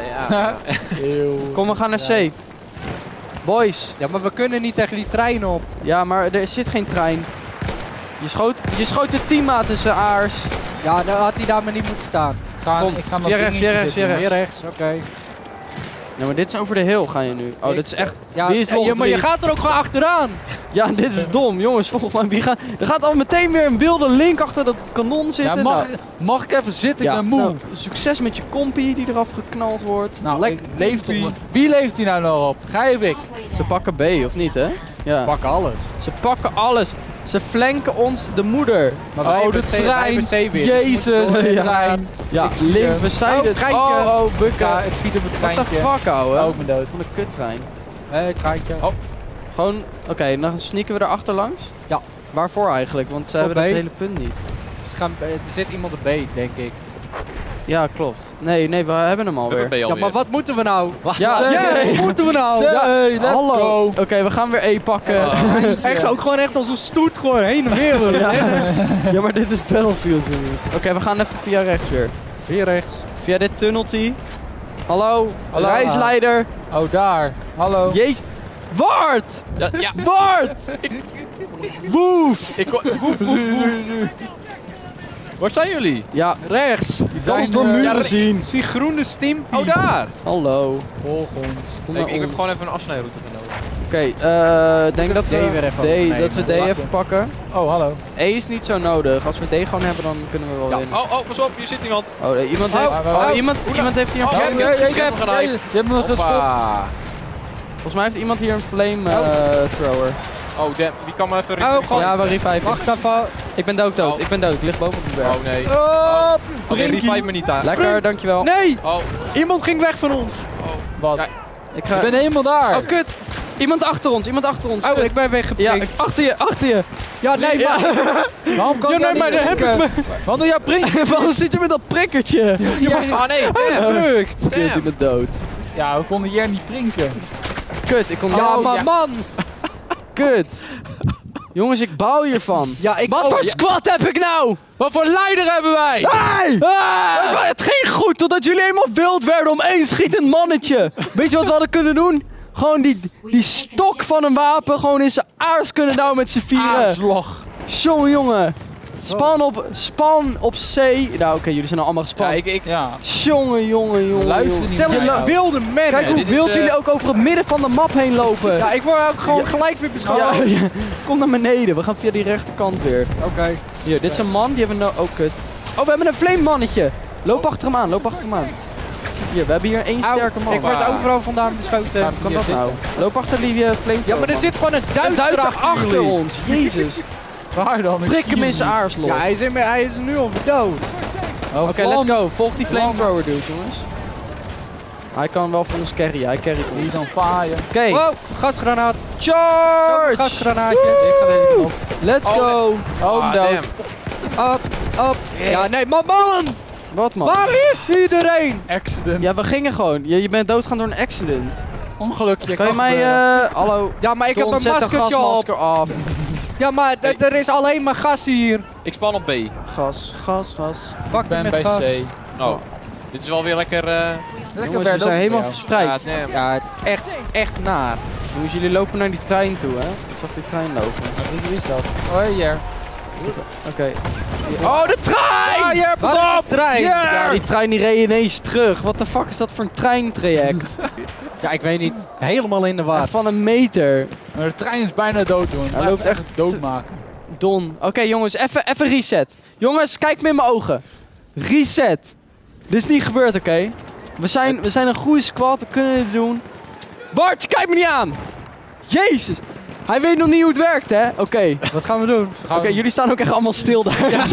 [SPEAKER 1] Kom, we gaan naar C. Boys.
[SPEAKER 2] Ja, maar we kunnen niet tegen die trein op.
[SPEAKER 1] Ja, maar er zit geen trein. Je schoot de teammaat in zijn aars.
[SPEAKER 2] Ja, dan had hij daar maar niet moeten staan.
[SPEAKER 1] Kom,
[SPEAKER 4] Ik ga
[SPEAKER 1] via rechts, via rechts, via rechts.
[SPEAKER 2] Weer rechts, oké.
[SPEAKER 1] Ja, maar dit is over de hill ga je nu. Oh, dit is echt...
[SPEAKER 2] Ja,
[SPEAKER 1] Wie is log
[SPEAKER 2] ja, maar je
[SPEAKER 1] 3?
[SPEAKER 2] gaat er ook gewoon achteraan.
[SPEAKER 1] Ja, dit is dom. Jongens, volgens mij... Er gaat al meteen weer een wilde link achter dat kanon
[SPEAKER 4] Ja,
[SPEAKER 1] zitten.
[SPEAKER 4] mag ik even zitten? Ik
[SPEAKER 1] ja,
[SPEAKER 4] ben moe.
[SPEAKER 1] nou, succes met je kompie die eraf geknald wordt.
[SPEAKER 4] Nou,
[SPEAKER 2] lekker.
[SPEAKER 4] leeft toch nog. Wie leeft hier nou nog op? Geef ik.
[SPEAKER 1] Ze pakken B, of niet, hè? Ja.
[SPEAKER 2] Pak alles.
[SPEAKER 1] Ze pakken alles. Ze flanken ons de moeder.
[SPEAKER 2] Maar
[SPEAKER 4] Oh, de trein. Jezus, de
[SPEAKER 1] Ja.
[SPEAKER 4] trein.
[SPEAKER 1] Ja,
[SPEAKER 4] Ik zie
[SPEAKER 1] link
[SPEAKER 4] hem.
[SPEAKER 1] beside it.
[SPEAKER 2] treintje.
[SPEAKER 1] Oh, bukken.
[SPEAKER 4] Ja, het schiet op het
[SPEAKER 1] What the
[SPEAKER 4] treintje.
[SPEAKER 1] fuck, ouwe?
[SPEAKER 4] Oh, ik ben dood.
[SPEAKER 1] Van de kuttrein.
[SPEAKER 2] Treintje.
[SPEAKER 3] Oh.
[SPEAKER 1] Gewoon, oké, dan sneaken we erachter langs?
[SPEAKER 2] Ja.
[SPEAKER 1] Waarvoor eigenlijk? Want ze
[SPEAKER 2] Voor
[SPEAKER 1] hebben dat
[SPEAKER 2] B.
[SPEAKER 1] hele punt niet.
[SPEAKER 2] Er zit iemand op B, denk ik.
[SPEAKER 1] Ja, klopt. Nee, we hebben hem
[SPEAKER 3] We
[SPEAKER 1] alweer.
[SPEAKER 3] hebben B
[SPEAKER 2] Ja,
[SPEAKER 3] alweer.
[SPEAKER 2] maar wat moeten we nou?
[SPEAKER 1] Ja,
[SPEAKER 4] Zee.
[SPEAKER 2] Wat moeten we nou?
[SPEAKER 4] Zee, let's
[SPEAKER 1] hallo.
[SPEAKER 4] go.
[SPEAKER 1] Oké, we gaan weer E pakken.
[SPEAKER 2] Echt ook gewoon echt als een stoet gewoon heen en weer.
[SPEAKER 1] Ja, maar dit is Battlefield, jongens. Oké, we gaan even via rechts weer.
[SPEAKER 2] Weer rechts.
[SPEAKER 1] Via dit tunneltje. Hallo,
[SPEAKER 4] Hallo.
[SPEAKER 1] reisleider.
[SPEAKER 4] Oh, daar. Hallo.
[SPEAKER 1] Jezus. Bart!
[SPEAKER 3] Ja.
[SPEAKER 1] Bart! Woef!
[SPEAKER 3] Waar zijn jullie?
[SPEAKER 1] Ja,
[SPEAKER 2] Rechts.
[SPEAKER 4] Die zijn
[SPEAKER 1] door muren
[SPEAKER 3] ja,
[SPEAKER 1] zien.
[SPEAKER 2] Zie groene stimpie.
[SPEAKER 3] Oh, daar!
[SPEAKER 1] Hallo.
[SPEAKER 4] Volg ons.
[SPEAKER 1] Kom
[SPEAKER 3] Ik
[SPEAKER 1] naar
[SPEAKER 3] heb
[SPEAKER 1] ons.
[SPEAKER 3] gewoon even een afsnijroute genomen.
[SPEAKER 1] Oké, denk dat
[SPEAKER 2] D weer
[SPEAKER 1] we
[SPEAKER 2] even
[SPEAKER 1] D,
[SPEAKER 2] overnemen.
[SPEAKER 1] dat we D
[SPEAKER 2] Wacht.
[SPEAKER 1] even pakken.
[SPEAKER 4] Oh, hallo.
[SPEAKER 1] E is niet zo nodig. Als we D gewoon hebben, dan kunnen we wel
[SPEAKER 2] Ja.
[SPEAKER 1] winnen.
[SPEAKER 3] Oh, pas op, hier zit iemand.
[SPEAKER 1] Oh, iemand heeft... iemand heeft hier een
[SPEAKER 3] Oh,
[SPEAKER 1] flame...
[SPEAKER 3] ja, ik heb hem gedaan.
[SPEAKER 4] Je hebt me gestopt.
[SPEAKER 3] Hoppa.
[SPEAKER 1] Volgens mij heeft iemand hier een flame thrower.
[SPEAKER 3] Oh, damn. Wie kan me even
[SPEAKER 1] Ja, we revive.
[SPEAKER 2] Wacht even.
[SPEAKER 1] Ik ben dood.
[SPEAKER 3] Oh.
[SPEAKER 1] Ik ben dood. Ik lig boven op de berg.
[SPEAKER 3] Oh, nee.
[SPEAKER 4] Oh,
[SPEAKER 3] Oké, revive me niet daar.
[SPEAKER 1] Lekker, dankjewel.
[SPEAKER 2] Nee!
[SPEAKER 3] Oh,
[SPEAKER 2] Iemand ging weg van ons.
[SPEAKER 4] wat?
[SPEAKER 3] Ja.
[SPEAKER 1] Ik ga...
[SPEAKER 4] Ik ben helemaal daar.
[SPEAKER 1] Oh, kut. Iemand achter ons.
[SPEAKER 2] Oh,
[SPEAKER 1] Kut.
[SPEAKER 2] ik ben
[SPEAKER 1] Ja,
[SPEAKER 2] weggeprinkt.
[SPEAKER 1] achter je.
[SPEAKER 2] Ja, nee, maar...
[SPEAKER 4] Waarom kan
[SPEAKER 2] Ja,
[SPEAKER 4] ik
[SPEAKER 2] nee,
[SPEAKER 4] jou
[SPEAKER 2] maar
[SPEAKER 4] niet
[SPEAKER 2] daar heb ik
[SPEAKER 4] drinken? Waarom doe jij prinken?
[SPEAKER 1] Waarom zit je met dat prikkertje?
[SPEAKER 3] Ah, nee. Damn.
[SPEAKER 2] Gelukt.
[SPEAKER 1] Kut, in de dood.
[SPEAKER 4] Ja, we konden hier niet prinken.
[SPEAKER 1] Kut, ik kon...
[SPEAKER 2] Ja, maar
[SPEAKER 4] ja.
[SPEAKER 2] man.
[SPEAKER 1] Kut. Jongens, ik bouw hiervan.
[SPEAKER 2] Ja, ik...
[SPEAKER 1] Wat voor squad heb ik nou?
[SPEAKER 4] Wat voor leider hebben wij?
[SPEAKER 1] Hey!
[SPEAKER 4] Ah!
[SPEAKER 1] Maar het ging goed totdat jullie helemaal wild werden om één schietend mannetje. Weet je wat we hadden kunnen doen? Gewoon die stok van een wapen gewoon in zijn aars kunnen douwen met z'n vieren.
[SPEAKER 4] Aarslag.
[SPEAKER 1] Jongen. Span op C. Nou oké, jullie zijn al allemaal gespannen.
[SPEAKER 4] Ja.
[SPEAKER 1] Jongen.
[SPEAKER 4] Luister niet
[SPEAKER 1] Stel
[SPEAKER 4] naar
[SPEAKER 1] je
[SPEAKER 4] jou.
[SPEAKER 1] wilde man. Kijk hoe wild jullie ook over het midden van de map heen lopen.
[SPEAKER 7] Ja, ik word ook gewoon gelijk weer beschoten.
[SPEAKER 1] Ja, kom naar beneden. We gaan via die rechterkant weer.
[SPEAKER 7] Oké.
[SPEAKER 1] Hier, dit is een man. Die hebben we oh kut. Oh, we hebben een flame mannetje. Loop achter hem aan. Hier, we hebben hier één sterke man.
[SPEAKER 7] Ik word overal vandaan beschoten.
[SPEAKER 1] Hoe kan dat nou? Loop achter die flame.
[SPEAKER 7] Ja, maar er zit gewoon een Duitser
[SPEAKER 1] achter ons. Jezus.
[SPEAKER 4] Waar dan?
[SPEAKER 1] Prik hem in zijn aarslot.
[SPEAKER 7] Ja, hij is nu al dood.
[SPEAKER 1] Oké, let's go. Volg die flamethrower dude, jongens. Hij kan wel voor ons carryen. Hij carryt ons.
[SPEAKER 4] He's on fire.
[SPEAKER 1] Oké.
[SPEAKER 7] Wow, gasgranaat.
[SPEAKER 1] Charge!
[SPEAKER 7] Gasgranaatje.
[SPEAKER 4] Ik ga deze knop.
[SPEAKER 1] Let's go.
[SPEAKER 4] Oh, dood.
[SPEAKER 7] Up. Ja, nee, man.
[SPEAKER 1] Wat man?
[SPEAKER 7] Waar is iedereen?
[SPEAKER 4] Accident.
[SPEAKER 1] Ja, we gingen gewoon. Je bent doodgaan door een accident.
[SPEAKER 4] Ongelukje.
[SPEAKER 1] Kan je mij, hallo?
[SPEAKER 7] Ja, maar ik heb
[SPEAKER 1] Don,
[SPEAKER 7] een
[SPEAKER 1] zet
[SPEAKER 7] maskertje op.
[SPEAKER 1] gasmasker af.
[SPEAKER 7] Ja, maar er is alleen maar gas hier.
[SPEAKER 3] Ik span op B.
[SPEAKER 1] Gas.
[SPEAKER 7] Bak
[SPEAKER 4] Ik ben
[SPEAKER 7] met
[SPEAKER 4] bij
[SPEAKER 7] gas.
[SPEAKER 4] C.
[SPEAKER 3] Oh, dit is wel weer lekker...
[SPEAKER 4] Lekker
[SPEAKER 1] Jongens, we zijn helemaal verspreid.
[SPEAKER 3] ja, nee,
[SPEAKER 7] Ja, het is echt naar.
[SPEAKER 1] Jongens, jullie lopen naar die trein toe, hè? Ik zag die trein lopen.
[SPEAKER 4] Wie is dat? Oh, hier.
[SPEAKER 1] Oké. Oh, de trein!
[SPEAKER 4] Ah, hier, pas op!
[SPEAKER 7] Trein.
[SPEAKER 1] Ja, die trein die reed ineens terug. Wat de fuck is dat voor een treintraject?
[SPEAKER 7] Ja, ik weet niet. Helemaal in de war.
[SPEAKER 1] Echt van een meter.
[SPEAKER 4] Maar de trein is bijna dood, jongen.
[SPEAKER 1] Hij loopt echt
[SPEAKER 4] doodmaken.
[SPEAKER 1] Don. Oké, jongens, even reset. Jongens, kijk me in mijn ogen. Reset. Dit is niet gebeurd, oké? We zijn een goede squad, we kunnen dit doen. Bart, kijk me niet aan! Jezus! Hij weet nog niet hoe het werkt, hè? Oké, wat gaan we doen? Oké, jullie staan ook echt allemaal stil daar.
[SPEAKER 4] Nou,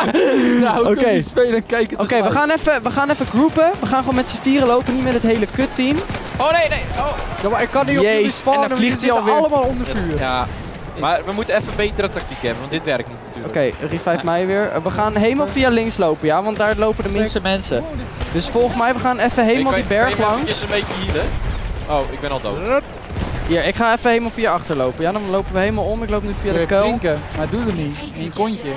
[SPEAKER 4] we kunnen niet spelen en kijken.
[SPEAKER 1] Oké, we gaan even groepen. We gaan gewoon met z'n vieren lopen, niet met het hele kutteam.
[SPEAKER 3] Oh nee! Oh.
[SPEAKER 7] Ja, maar ik kan niet op jullie
[SPEAKER 1] Jezus,
[SPEAKER 7] spannen,
[SPEAKER 1] en dan vliegt hij alweer.
[SPEAKER 7] allemaal onder vuur.
[SPEAKER 3] Ja, maar we moeten even betere tactiek hebben, want dit werkt niet natuurlijk.
[SPEAKER 1] Oké, revive mij weer. We gaan helemaal via links lopen, ja? Want daar lopen de minste mensen. Dus volg mij, we gaan even helemaal die berg langs.
[SPEAKER 3] Een beetje healen? Oh, ik ben al dood.
[SPEAKER 1] Hier, ik ga even helemaal via achter lopen. Ja, dan lopen we helemaal om. Ik loop nu via de kuil.
[SPEAKER 4] Prinken, maar doe het niet. In je kontje.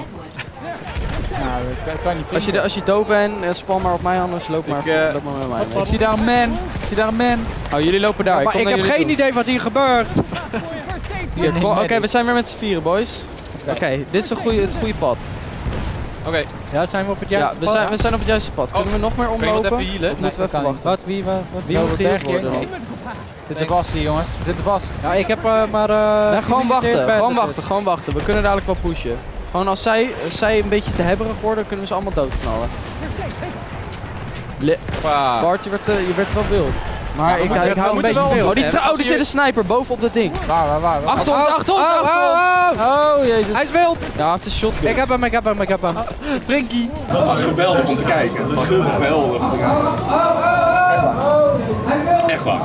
[SPEAKER 4] Nou, dat kan niet prinken.
[SPEAKER 1] Als je dood bent, span maar op mij, anders loop maar met mij.
[SPEAKER 4] Ik zie daar een man.
[SPEAKER 1] Oh, jullie lopen daar.
[SPEAKER 7] Maar ik heb geen idee wat hier gebeurt.
[SPEAKER 1] Oké, we zijn weer met z'n vieren, boys. Oké, dit is het goede pad.
[SPEAKER 3] Oké.
[SPEAKER 7] Ja, zijn we op het juiste pad?
[SPEAKER 1] We zijn op het juiste pad. Kunnen we nog meer
[SPEAKER 3] Kan je
[SPEAKER 1] omlopen?
[SPEAKER 3] even healen?
[SPEAKER 1] Of moeten we even wachten?
[SPEAKER 7] Wat? Wie
[SPEAKER 1] moet geheeld worden?
[SPEAKER 4] Zit er vast hier, jongens. Zit er vast.
[SPEAKER 7] Ja, ik heb maar...
[SPEAKER 1] Nee, gewoon wachten. We kunnen dadelijk wel pushen. Gewoon als zij een beetje te hebberig worden, kunnen we ze allemaal doodknallen. Bart, je werd wel wild. Maar ik hou een beetje veel. Oh, er zit een sniper bovenop dat ding.
[SPEAKER 4] Waar?
[SPEAKER 1] Achter ons!
[SPEAKER 4] Oh, jezus.
[SPEAKER 7] Hij is wild!
[SPEAKER 1] Ja, hij heeft een shotgun.
[SPEAKER 7] Ik heb hem.
[SPEAKER 4] Prinkie.
[SPEAKER 6] Dat was geweldig om te kijken. Dat was geweldig om te kijken. Echt waar.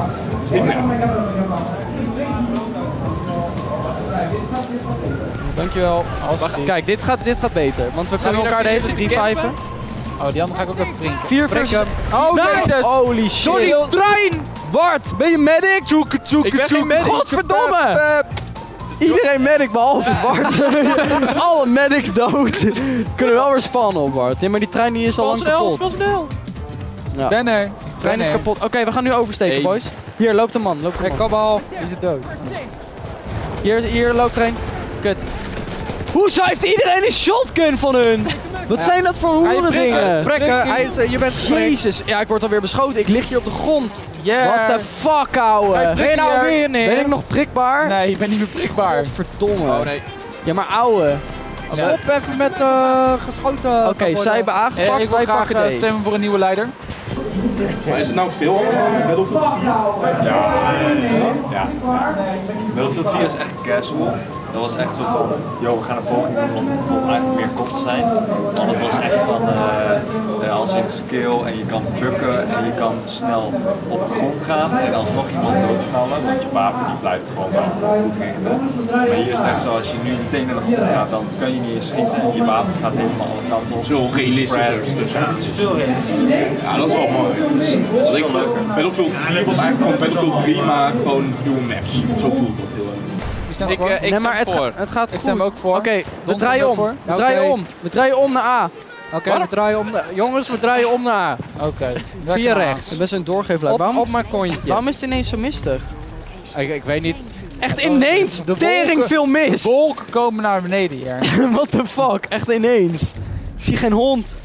[SPEAKER 1] Dankjewel. Kijk, dit gaat beter. Want we kunnen elkaar de hele tijd reviven.
[SPEAKER 4] Oh, die andere ga ik ook even prinken.
[SPEAKER 1] 4 versus...
[SPEAKER 4] Oh, jezus.
[SPEAKER 1] Holy shit.
[SPEAKER 7] Door die trein!
[SPEAKER 1] Bart, ben je medic?
[SPEAKER 3] Ik ben geen medic.
[SPEAKER 1] Godverdomme! Iedereen medic behalve Bart. Alle medics dood. Kunnen wel weer spannen op Bart. Ja, maar die trein die is al lang kapot. Ja.
[SPEAKER 4] Ben er.
[SPEAKER 1] De trein is kapot. Oké, we gaan nu oversteken, boys. Hier, loopt de man.
[SPEAKER 7] Kabal.
[SPEAKER 4] Die is dood.
[SPEAKER 1] Hier loopt trein. Kut. Hoezo heeft iedereen een shotgun van hun? Wat zijn dat voor hoerendingen?
[SPEAKER 7] Je bent
[SPEAKER 1] Jezus. Ja, ik word alweer beschoten. Ik lig hier op de grond.
[SPEAKER 4] Yeah.
[SPEAKER 1] What the fuck, ouwe?
[SPEAKER 7] Ben je nou weer neer?
[SPEAKER 1] Ben ik nog prikbaar?
[SPEAKER 4] Nee, ik ben niet meer prikbaar.
[SPEAKER 1] Godverdomme.
[SPEAKER 3] Oh nee.
[SPEAKER 1] Ja, maar ouwe.
[SPEAKER 7] Stop even met geschoten.
[SPEAKER 1] Oké, zij hebben aangepakt,
[SPEAKER 4] Ik wil
[SPEAKER 1] wij
[SPEAKER 4] graag
[SPEAKER 1] pakken D.
[SPEAKER 4] stemmen voor een nieuwe leider.
[SPEAKER 6] Maar is het nou veel Battlefield 4?
[SPEAKER 8] Ja. Battlefield 4 is echt casual. Dat was echt zo van, we gaan een poging doen om eigenlijk meer kop te zijn. Want het was echt van, als in skill en je kan bukken en je kan snel op de grond gaan en alsnog iemand doodknallen. Want je wapen die blijft gewoon wel goed richten. Maar hier is het echt zo, als je nu meteen naar de grond gaat, dan kan je niet eens schieten en je wapen gaat helemaal alle kanten op.
[SPEAKER 6] Zo realistisch.
[SPEAKER 8] Het is veel realistischer.
[SPEAKER 6] Ja, dat is wel mooi. Battlefield 4 was eigenlijk gewoon Battlefield 3, maar gewoon nieuwe maps. Zo voelt het heel erg.
[SPEAKER 3] Ik
[SPEAKER 1] Nee, maar
[SPEAKER 3] stem voor.
[SPEAKER 1] het gaat
[SPEAKER 4] Ik stem
[SPEAKER 1] goed.
[SPEAKER 4] ook voor.
[SPEAKER 1] Oké, we
[SPEAKER 4] Don
[SPEAKER 1] draaien
[SPEAKER 4] stemt
[SPEAKER 1] om.
[SPEAKER 4] ook
[SPEAKER 1] We draaien om. We draaien om naar A.
[SPEAKER 7] Oké, we draaien om. Jongens, we draaien om naar A.
[SPEAKER 4] Oké.
[SPEAKER 7] Via rechts.
[SPEAKER 1] Ik ben zo'n doorgeefluik.
[SPEAKER 7] Op mijn kontje.
[SPEAKER 1] Waarom is het ineens zo mistig?
[SPEAKER 7] Ik weet niet.
[SPEAKER 1] Echt ineens
[SPEAKER 4] De
[SPEAKER 1] tering
[SPEAKER 4] wolken-
[SPEAKER 1] veel mist.
[SPEAKER 4] Wolken komen naar beneden hier.
[SPEAKER 1] What the fuck? Echt ineens. Ik zie geen hond.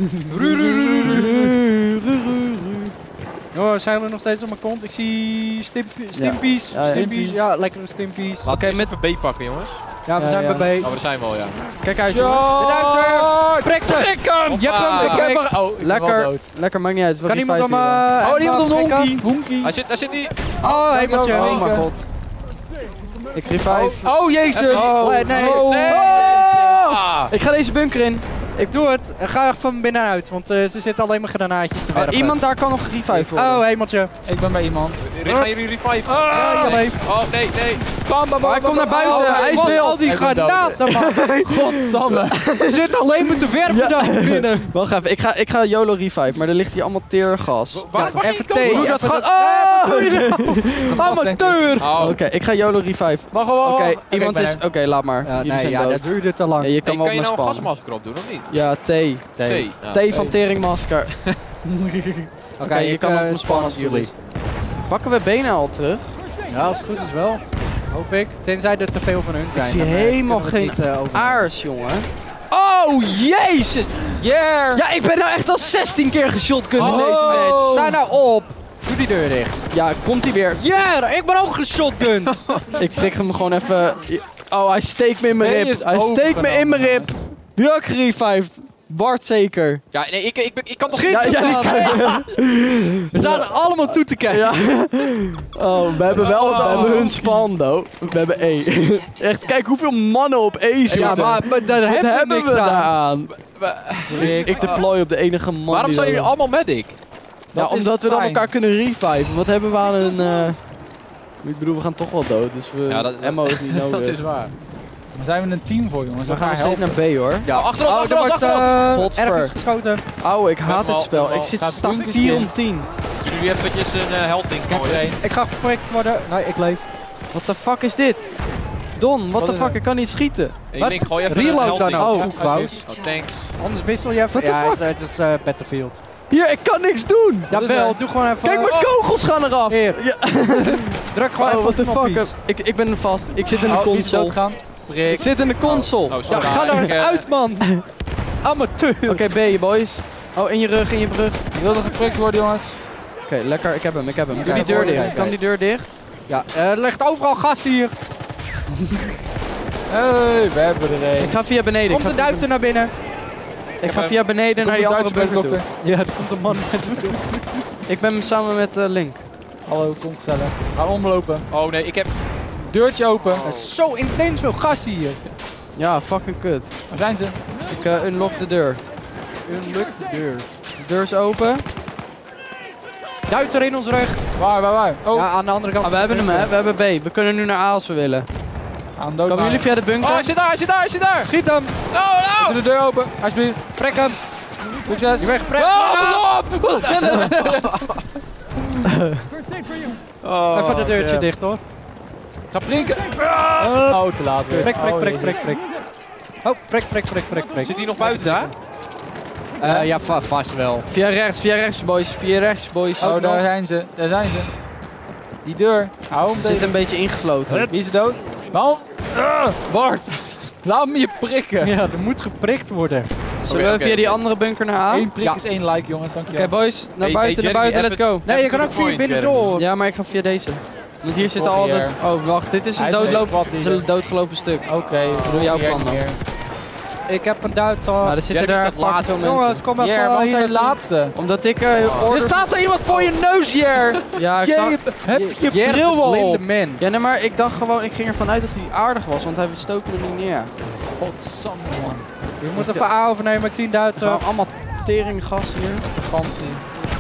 [SPEAKER 2] Oh, zijn we nog steeds op mijn kont? Ik zie stimpies.
[SPEAKER 1] Ja, ja.
[SPEAKER 2] Stimpies. Ja, lekkere stimpies.
[SPEAKER 3] Laten we
[SPEAKER 1] Oké,
[SPEAKER 3] met een B pakken, jongens.
[SPEAKER 2] Ja, we
[SPEAKER 1] Ja,
[SPEAKER 2] zijn
[SPEAKER 1] ja.
[SPEAKER 2] bij B.
[SPEAKER 3] Oh, daar zijn we al, ja.
[SPEAKER 1] Kijk uit, jongen.
[SPEAKER 2] De Duitser! Prik ze!
[SPEAKER 4] Prik hem!
[SPEAKER 2] Je hebt hem
[SPEAKER 4] Ik heb
[SPEAKER 2] geprikt.
[SPEAKER 4] er... Oh, ik ben wel
[SPEAKER 1] Lekker,
[SPEAKER 4] dood.
[SPEAKER 1] lekker, maakt niet uit.
[SPEAKER 2] Kan iemand hem...
[SPEAKER 4] Oh, die heeft nog een honkie.
[SPEAKER 2] honkie.
[SPEAKER 3] Hij zit niet.
[SPEAKER 2] Oh, hemeltje.
[SPEAKER 4] Dankjewel.
[SPEAKER 1] Oh mijn god. Ik revive.
[SPEAKER 4] Oh, jezus!
[SPEAKER 2] Oh, nee.
[SPEAKER 4] Oh.
[SPEAKER 1] Ik ga deze bunker in.
[SPEAKER 2] Ik doe het. Ga echt van binnenuit, want ze zitten alleen maar granaatjes te werpen.
[SPEAKER 1] Iemand daar kan nog gerevived worden.
[SPEAKER 2] Oh, hemeltje.
[SPEAKER 4] Ik ben bij iemand.
[SPEAKER 3] Gaan jullie revive?
[SPEAKER 2] Ja, je leeft.
[SPEAKER 3] Oh, nee.
[SPEAKER 4] Bam, bam, bam,
[SPEAKER 1] hij komt naar buiten.
[SPEAKER 4] Oh,
[SPEAKER 1] Hij is
[SPEAKER 2] Wat
[SPEAKER 1] wild.
[SPEAKER 2] al die
[SPEAKER 4] Ik ben dood.
[SPEAKER 2] granaten, man.
[SPEAKER 4] Godsamme.
[SPEAKER 2] Ze zitten alleen maar te werpen daar binnen.
[SPEAKER 1] Wacht even, ik ga YOLO revive, maar er ligt hier allemaal teergas.
[SPEAKER 3] Waar
[SPEAKER 2] Even thee.
[SPEAKER 1] Doe
[SPEAKER 2] Ja,
[SPEAKER 1] dat gewoon.
[SPEAKER 4] Oh!
[SPEAKER 2] amateur.
[SPEAKER 1] Oké, ik ga YOLO revive.
[SPEAKER 4] Wacht.
[SPEAKER 1] Oké, iemand
[SPEAKER 4] ik ben
[SPEAKER 1] is... Oké, laat maar.
[SPEAKER 2] Ja,
[SPEAKER 1] Jullie
[SPEAKER 2] nee,
[SPEAKER 1] zijn
[SPEAKER 2] ja,
[SPEAKER 1] dood.
[SPEAKER 2] dat duurde te lang.
[SPEAKER 1] Ja, je kan
[SPEAKER 3] Kan
[SPEAKER 1] wel
[SPEAKER 3] je
[SPEAKER 1] op me
[SPEAKER 3] nou een
[SPEAKER 1] spannen.
[SPEAKER 3] gasmasker op doen, of niet?
[SPEAKER 1] Ja, thee.
[SPEAKER 3] Thee. Ja.
[SPEAKER 1] Thee van teringmasker.
[SPEAKER 2] Oké,
[SPEAKER 1] je kan op me spannen als
[SPEAKER 2] jullie.
[SPEAKER 1] jullie. Pakken we benen al terug?
[SPEAKER 2] Ja, als het goed is wel. Hoop ik. Tenzij er te veel van hun zijn.
[SPEAKER 1] zie
[SPEAKER 2] dan,
[SPEAKER 1] helemaal
[SPEAKER 2] kunnen we het
[SPEAKER 1] geen
[SPEAKER 2] niet, overnemen.
[SPEAKER 1] Aars, jongen. Oh, jezus!
[SPEAKER 4] Yeah!
[SPEAKER 1] Ja, ik ben nou echt al 16 keer geshotgun in
[SPEAKER 2] Oh,
[SPEAKER 1] deze match.
[SPEAKER 2] sta nou op. Doe die deur dicht.
[SPEAKER 1] Ja, komt hij weer.
[SPEAKER 2] Ja, ik ben ook geshotgund.
[SPEAKER 1] Ik prik hem gewoon even... Oh, hij steekt me in mijn
[SPEAKER 4] Ben je
[SPEAKER 1] rib.
[SPEAKER 4] eens
[SPEAKER 1] Hij steekt me in mijn rib. Nu ook gerevived. Bart zeker.
[SPEAKER 3] Ja, nee, ik kan toch
[SPEAKER 1] Ja, ja,
[SPEAKER 2] We zaten allemaal toe te kijken.
[SPEAKER 1] ja. Oh, we hebben wel we hebben hun span, though. We hebben E. Echt, kijk hoeveel mannen op E zitten.
[SPEAKER 2] Ja, maar daar
[SPEAKER 1] wat
[SPEAKER 2] hebben we
[SPEAKER 1] hebben
[SPEAKER 2] niks
[SPEAKER 1] we
[SPEAKER 2] aan.
[SPEAKER 1] daaraan? Ik deploy op de enige man
[SPEAKER 3] Waarom
[SPEAKER 1] die
[SPEAKER 3] zijn
[SPEAKER 1] we
[SPEAKER 3] jullie
[SPEAKER 1] hebben.
[SPEAKER 3] allemaal medic?
[SPEAKER 1] Ja,
[SPEAKER 4] Dat is
[SPEAKER 1] omdat we dan
[SPEAKER 4] fijn.
[SPEAKER 1] elkaar kunnen reviven. Wat hebben we aan een... Ik bedoel, we gaan toch wel dood, dus we...
[SPEAKER 3] Ja, dat-
[SPEAKER 1] ammo is niet nodig.
[SPEAKER 3] Dat is waar.
[SPEAKER 4] Dan zijn we een team voor, jongens.
[SPEAKER 1] We gaan
[SPEAKER 4] elkaar
[SPEAKER 1] nog steeds naar B, hoor.
[SPEAKER 3] Ja, achterop,
[SPEAKER 2] Oh, er wordt
[SPEAKER 1] Godver.
[SPEAKER 2] ergens geschoten.
[SPEAKER 1] Auw, ik haat
[SPEAKER 3] Wel,
[SPEAKER 1] het spel.
[SPEAKER 3] wel,
[SPEAKER 1] Ik zit
[SPEAKER 4] gaat
[SPEAKER 1] sta
[SPEAKER 4] puntjes
[SPEAKER 1] 4
[SPEAKER 4] in.
[SPEAKER 1] om 10.
[SPEAKER 3] Jullie eventjes een helding
[SPEAKER 4] Ik heb er
[SPEAKER 3] gooien.
[SPEAKER 4] één.
[SPEAKER 2] Ik ga geprikt worden. Nee, ik leef.
[SPEAKER 1] What the fuck is dit? Don, what
[SPEAKER 4] Wat
[SPEAKER 1] the
[SPEAKER 4] is
[SPEAKER 1] fuck?
[SPEAKER 4] er?
[SPEAKER 1] Ik kan niet schieten.
[SPEAKER 3] Ik
[SPEAKER 2] Wat?
[SPEAKER 3] denk, gooi even een
[SPEAKER 2] Reload dan
[SPEAKER 3] helding.
[SPEAKER 2] ook.
[SPEAKER 1] Oh,
[SPEAKER 2] Goed, Klaus.
[SPEAKER 3] Oh, thanks.
[SPEAKER 2] Anders wissel je even.
[SPEAKER 1] What the
[SPEAKER 2] Ja,
[SPEAKER 1] fuck?
[SPEAKER 2] het is Battlefield.
[SPEAKER 1] Hier, ik kan niks doen.
[SPEAKER 2] Jawel, doe gewoon even.
[SPEAKER 1] Kijk, mijn kogels gaan eraf.
[SPEAKER 2] Hier.
[SPEAKER 1] Ja.
[SPEAKER 2] Druk gewoon
[SPEAKER 1] Oh,
[SPEAKER 2] even
[SPEAKER 1] what the
[SPEAKER 2] op knopjes.
[SPEAKER 1] fuck? Ik ben vast. Ik zit in de
[SPEAKER 4] Oh, wie is
[SPEAKER 1] console.
[SPEAKER 4] doodgaan?
[SPEAKER 1] Ik
[SPEAKER 4] Prik.
[SPEAKER 1] zit in de console.
[SPEAKER 3] Oh,
[SPEAKER 2] Ja,
[SPEAKER 3] sorry.
[SPEAKER 2] ga er eens
[SPEAKER 3] Ik,
[SPEAKER 2] uit, man. Amateur.
[SPEAKER 1] Oké, B, boys. Oh, in je rug, in je brug.
[SPEAKER 4] Ik wil nog geprikt worden, jongens.
[SPEAKER 1] Oké, lekker. Ik heb hem. Doe die
[SPEAKER 4] Oké,
[SPEAKER 1] deur
[SPEAKER 4] voor-
[SPEAKER 1] dicht.
[SPEAKER 4] oké.
[SPEAKER 1] Kan die deur dicht?
[SPEAKER 2] Ja, er ligt overal gas hier.
[SPEAKER 4] Hey, we hebben er één.
[SPEAKER 1] Ik ga via beneden.
[SPEAKER 2] Komt de Duitser naar binnen.
[SPEAKER 1] Ik ga via beneden naar die andere bunker toe.
[SPEAKER 4] dokter.
[SPEAKER 2] Ja, er komt een man met
[SPEAKER 1] Ik ben samen met Link.
[SPEAKER 4] Hallo, kom gezellig. Ga omlopen.
[SPEAKER 3] Oh nee, ik heb...
[SPEAKER 4] Deurtje open.
[SPEAKER 2] Er is zo intens veel gas hier.
[SPEAKER 1] Ja, fucking kut.
[SPEAKER 4] Waar zijn ze?
[SPEAKER 1] Ik unlock de deur.
[SPEAKER 2] Unlock de deur.
[SPEAKER 1] De deur is open.
[SPEAKER 2] Duitser in ons rug.
[SPEAKER 4] Waar? Oh,
[SPEAKER 2] Ja, aan de andere kant.
[SPEAKER 1] Ah, we hebben hem, hè. We hebben B. We kunnen nu naar A als we willen.
[SPEAKER 4] aan dood.
[SPEAKER 1] Komen jullie via de bunker?
[SPEAKER 3] Oh, hij zit daar, hij zit daar, hij zit daar!
[SPEAKER 2] Schiet hem.
[SPEAKER 3] No!
[SPEAKER 4] Is de deur open? Alsjeblieft.
[SPEAKER 2] Prik hem.
[SPEAKER 4] Succes.
[SPEAKER 2] Je bent geprikt.
[SPEAKER 4] Oh, pas op! Wat zijn er?
[SPEAKER 3] Oh,
[SPEAKER 2] Even de deurtje
[SPEAKER 3] damn.
[SPEAKER 2] dicht, hoor.
[SPEAKER 4] Ga prikken. Oh, te laat weer.
[SPEAKER 2] Prik.
[SPEAKER 4] Oh,
[SPEAKER 2] Oh, prik.
[SPEAKER 3] Zit hij nog buiten daar?
[SPEAKER 2] Ja, vast wel.
[SPEAKER 1] Via rechts, boys. Via rechts, boys.
[SPEAKER 4] Oh, daar zijn ze. Daar zijn ze. Die deur. Hou hem
[SPEAKER 1] We zitten
[SPEAKER 4] tegen.
[SPEAKER 1] een beetje ingesloten.
[SPEAKER 4] Wie is er dood? Waarom? Bart. Laat me je prikken.
[SPEAKER 2] Ja, er moet geprikt worden.
[SPEAKER 1] Zullen we via die andere bunker naar A?
[SPEAKER 4] Eén prik is één like, jongens.
[SPEAKER 1] Oké,
[SPEAKER 4] Dankjewel.
[SPEAKER 1] boys. Naar
[SPEAKER 3] Hey,
[SPEAKER 1] buiten,
[SPEAKER 3] hey,
[SPEAKER 1] naar buiten.
[SPEAKER 3] Jeremy,
[SPEAKER 1] Let's go.
[SPEAKER 2] Nee, je
[SPEAKER 3] Even
[SPEAKER 2] kan
[SPEAKER 3] to
[SPEAKER 2] ook
[SPEAKER 3] the
[SPEAKER 2] via
[SPEAKER 3] point,
[SPEAKER 2] binnen
[SPEAKER 3] Jeremy.
[SPEAKER 2] door.
[SPEAKER 1] Ja, maar ik ga via deze. Want hier zitten al de...
[SPEAKER 4] hier.
[SPEAKER 1] Oh, wacht. Dit is
[SPEAKER 4] Hij
[SPEAKER 1] een
[SPEAKER 4] is een
[SPEAKER 1] doodloop.
[SPEAKER 4] squad
[SPEAKER 1] Dit is
[SPEAKER 4] leader.
[SPEAKER 1] een doodgelopen stuk.
[SPEAKER 4] Oké,
[SPEAKER 1] doe jouw
[SPEAKER 4] hier
[SPEAKER 1] plan
[SPEAKER 4] niet
[SPEAKER 1] dan.
[SPEAKER 4] meer.
[SPEAKER 2] Ik heb een Duitser.
[SPEAKER 1] Maar er zitten
[SPEAKER 3] Jeremy
[SPEAKER 1] daar
[SPEAKER 3] staat
[SPEAKER 1] fucking
[SPEAKER 3] laatst.
[SPEAKER 1] veel mensen.
[SPEAKER 2] Jongens, kom even
[SPEAKER 4] Jer, waarom
[SPEAKER 2] hier
[SPEAKER 4] zijn je
[SPEAKER 2] naartoe.
[SPEAKER 4] laatste?
[SPEAKER 1] Omdat ik
[SPEAKER 4] Er
[SPEAKER 1] orders...
[SPEAKER 4] staat er iemand voor je neus, Jer!
[SPEAKER 1] Ja, ik
[SPEAKER 4] Jij
[SPEAKER 1] zag...
[SPEAKER 4] heb je
[SPEAKER 2] Jer,
[SPEAKER 4] bril wel
[SPEAKER 2] blinde
[SPEAKER 4] op.
[SPEAKER 2] man.
[SPEAKER 1] Ja, nee, maar ik dacht gewoon... Ik ging ervan uit dat hij aardig was, want hij stookte me niet neer.
[SPEAKER 4] Godsamme, man.
[SPEAKER 2] Je moet even A overnemen, ik zie een Duitser.
[SPEAKER 1] Gewoon allemaal teringgas hier.
[SPEAKER 4] Vakantie.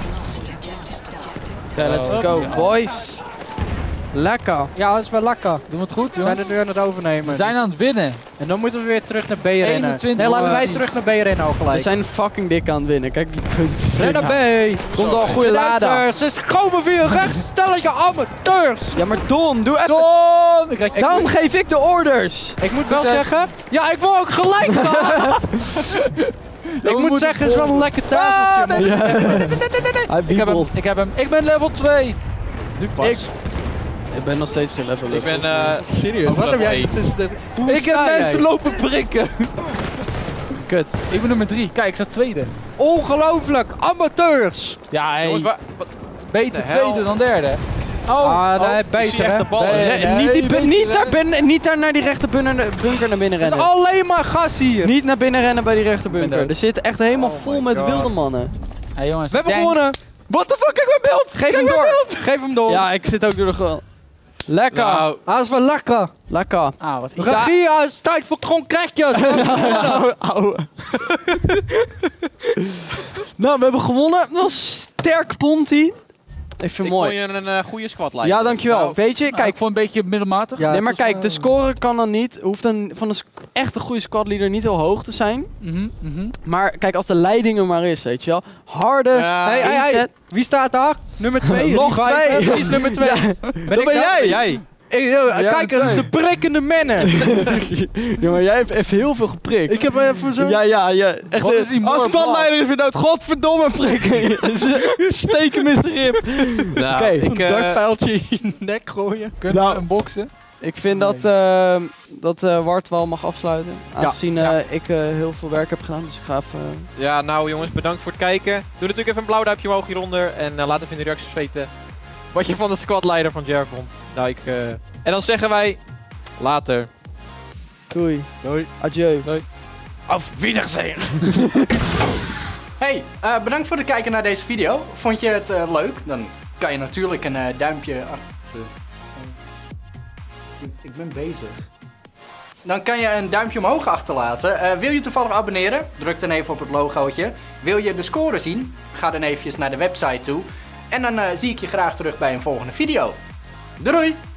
[SPEAKER 1] Oké, let's go,
[SPEAKER 4] Ja.
[SPEAKER 1] boys. Lekker.
[SPEAKER 2] Ja, dat is wel lekker.
[SPEAKER 4] Doen we het goed,
[SPEAKER 2] We zijn
[SPEAKER 4] jongens?
[SPEAKER 2] er nu aan het overnemen.
[SPEAKER 4] We zijn aan het winnen.
[SPEAKER 2] En dan moeten we weer terug naar B rennen.
[SPEAKER 4] 21
[SPEAKER 2] Nee, laten wij
[SPEAKER 4] actief.
[SPEAKER 2] terug naar B rennen al
[SPEAKER 1] We
[SPEAKER 2] gelijk.
[SPEAKER 1] zijn fucking dik aan het winnen. Kijk die punten.
[SPEAKER 2] Ren naar B.
[SPEAKER 1] Komt al een goede
[SPEAKER 2] De
[SPEAKER 1] lada.
[SPEAKER 2] Duitsers, ze komen via rechts. Stelletje amateurs.
[SPEAKER 1] Ja, maar Don, doe even...
[SPEAKER 4] Don! Ik krijg je
[SPEAKER 1] Daarom geef ik de orders.
[SPEAKER 2] Ik moet wel
[SPEAKER 4] Succes.
[SPEAKER 2] zeggen... Ja, ik wil ook gelijk gaan. Ik moet zeggen, het is wel een lekker tafeltje, man.
[SPEAKER 1] Hij
[SPEAKER 4] Ik heb hem,
[SPEAKER 1] wiebelt.
[SPEAKER 4] ik heb hem. Ik ben level 2.
[SPEAKER 1] Ik ben nog steeds geen level
[SPEAKER 3] Ik ben
[SPEAKER 7] Serieus, wat heb jij tussen de...
[SPEAKER 4] Ik heb mensen lopen prikken.
[SPEAKER 1] Kut.
[SPEAKER 4] Ik ben nummer 3. Kijk, ik sta tweede.
[SPEAKER 7] Ongelooflijk, amateurs!
[SPEAKER 4] Ja, hey,
[SPEAKER 3] Jongens,
[SPEAKER 4] beter
[SPEAKER 3] de hel?
[SPEAKER 4] tweede dan derde.
[SPEAKER 7] Ah, nee,
[SPEAKER 3] ik zie
[SPEAKER 7] beter
[SPEAKER 3] echt
[SPEAKER 7] hè.
[SPEAKER 3] de bal.
[SPEAKER 4] Nee,
[SPEAKER 1] Niet daar naar die rechte bunker naar binnen
[SPEAKER 7] Het is
[SPEAKER 1] rennen.
[SPEAKER 7] alleen maar gas hier.
[SPEAKER 1] Niet naar binnen rennen bij die rechte
[SPEAKER 4] ben
[SPEAKER 1] bunker.
[SPEAKER 4] dood.
[SPEAKER 1] Er zit echt helemaal vol met
[SPEAKER 3] God.
[SPEAKER 1] wilde mannen.
[SPEAKER 4] Hey, jongens,
[SPEAKER 7] We hebben
[SPEAKER 4] denk-
[SPEAKER 7] gewonnen.
[SPEAKER 4] What the fuck, kijk mijn beeld!
[SPEAKER 1] Geef hem door.
[SPEAKER 7] Geef hem door.
[SPEAKER 1] Ja, ik zit ook door de grond. Lekker.
[SPEAKER 3] Nou,
[SPEAKER 7] Dat is wel lekker.
[SPEAKER 1] Lekker.
[SPEAKER 4] Ah, wat
[SPEAKER 7] Regia, het is tijd voor kronkrekjes.
[SPEAKER 1] Ouwe. Nou, we hebben gewonnen. Dat was sterk, Ponty. Ik vind
[SPEAKER 3] ik
[SPEAKER 1] het mooi.
[SPEAKER 3] vond je een goede squadleider.
[SPEAKER 1] Ja, dankjewel.
[SPEAKER 3] Nou,
[SPEAKER 1] Weet je,
[SPEAKER 4] Kijk,
[SPEAKER 1] kijk.
[SPEAKER 4] ik vond een beetje middelmatig.
[SPEAKER 7] Ja,
[SPEAKER 1] Nee, maar
[SPEAKER 7] het was,
[SPEAKER 1] kijk, de score kan dan niet. Hoeft dan van een echt een goede squadleader niet heel hoog te zijn. Maar kijk, als de leiding er maar is, weet je wel. Harde
[SPEAKER 3] Ja.
[SPEAKER 7] Hey,
[SPEAKER 1] inzet.
[SPEAKER 7] wie staat daar? Nummer 2.
[SPEAKER 1] Nog 2.
[SPEAKER 7] Wie is nummer 2?
[SPEAKER 1] Dat ben jij.
[SPEAKER 3] jij.
[SPEAKER 7] Kijk, de prikkende mannen.
[SPEAKER 1] Ja, maar jij hebt even heel veel geprikt.
[SPEAKER 7] Ik heb even zo...
[SPEAKER 1] Ja. Echt,
[SPEAKER 4] Wat is die
[SPEAKER 1] als
[SPEAKER 4] mooi
[SPEAKER 1] squadleider is weer dood. Godverdomme prikken. Steek hem in zijn rib.
[SPEAKER 3] Nou,
[SPEAKER 1] Oké.
[SPEAKER 7] Een dartpijltje in je nek gooien.
[SPEAKER 4] Kunnen
[SPEAKER 1] Nou.
[SPEAKER 4] we unboxen?
[SPEAKER 1] Ik vind dat Wart wel mag afsluiten. Aangezien ik heel veel werk heb gedaan. Dus ik ga even...
[SPEAKER 3] Ja, nou jongens, bedankt voor het kijken. Doe natuurlijk even een blauw duimpje omhoog hieronder. En laat even in de reacties weten wat je van de squadleider van Jer vond. Nou, en dan zeggen wij later.
[SPEAKER 1] Doei.
[SPEAKER 3] Doei.
[SPEAKER 1] Adieu.
[SPEAKER 7] Auf Wiedersehen. Hey, bedankt voor het kijken naar deze video. Vond je het leuk? Dan kan je natuurlijk een duimpje... Ik ben bezig. Dan kan je een duimpje omhoog achterlaten. Wil je toevallig abonneren? Druk dan even op het logootje. Wil je de score zien? Ga dan eventjes naar de website toe. En dan zie ik je graag terug bij een volgende video. Doei!